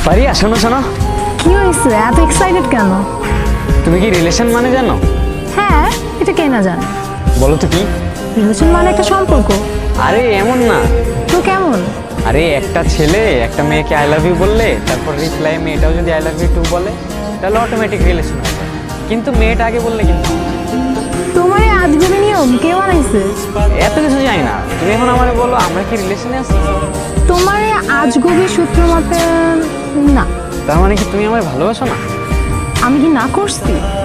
পারিয়া শোনো শোনো, কি হয়েছে এত এক্সাইটেড কেন? তুমি কি রিলেশন মানে জানো? হ্যাঁ, এটা কে না জানে। বলো তো কি? রিলেশন মানে একটা সম্পর্ক। আরে এমন না তো কেমন? আরে একটা ছেলে একটা মেয়েকে আই লাভ ইউ বললে, তারপর রিপ্লাই মেয়েটাও যদি আই লাভ ইউ টু বলে, তাহলে অটোমেটিক রিলেশন হয়ে যায়। কিন্তু মেয়েটা আগে বললে কিন্তু। তোমার এই আজগুবি নিয়ম কে বানাইছে? এত কিছু জানি না, তুমি এখন আমারে বলো আমরা কি রিলেশনে আছি? তোমার এই আজগুবি সূত্র মতে না। তার মানে কি তুমি আমায় ভালোবাসো না? আমি কি না করছি?